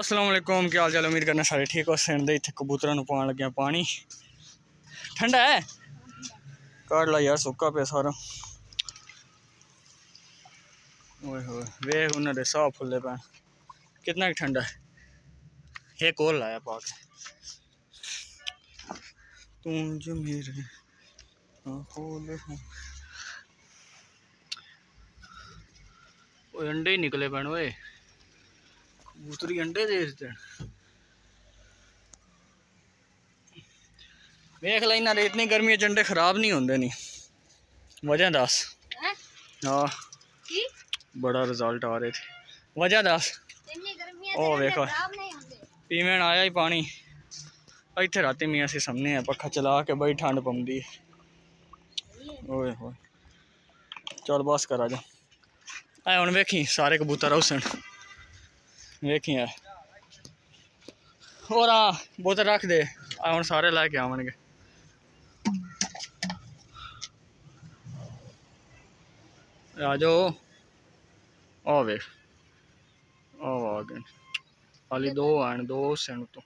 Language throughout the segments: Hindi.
अस्सलाम वालेकुम, क्या हाल चाल। उम्मीद करना सारे ठीक हो। सेंडे इतने कबूतर पान लगे पानी ठंडा है। काट ला यार, सुक्का पे सारा। ओए होए वे उन्होंने साह फुले पे कितना ठंडा है। एक और लाया पाक तू जो मेरे अंडे ही निकले पैन। ओए कबूतरी अंडे दे देते वेख ला। इन्हें इतनी गर्मी अंडे खराब नहीं होंगे। नहीं वजह दस। हाँ बड़ा रिजल्ट आ रहे थे। वजह दस। ओ वेखो पीवन आया ही पानी इतने राती मैं असी समने हैं पखा चला के बड़ी ठंड पौंदी है। ओए होए चल बस करा जा। ऐ हुण वेखी सारे कबूतर उसन वेखी है। और हाँ बोतल रख दे हुण सारे लैके आवेंगे। आ जाओ। आ वेख आ गए। हाली दो हैं, दो सन तो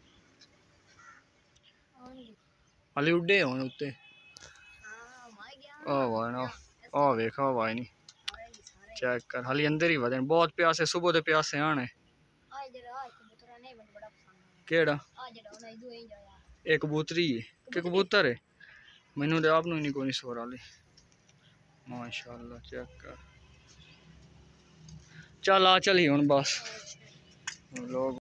हाली उड्डे होने उत्ते। आ वेख हवा नहीं चेक कर। हाली अंदर ही वजन बहुत प्यासे सुबह के प्यासे आने। केड़ा एक कबूतरी है कि कबूतर है मैनू तो आप नहीं कोई सोर वाली। माशाल्लाह चेक कर। चल आ चली हुण बस लोग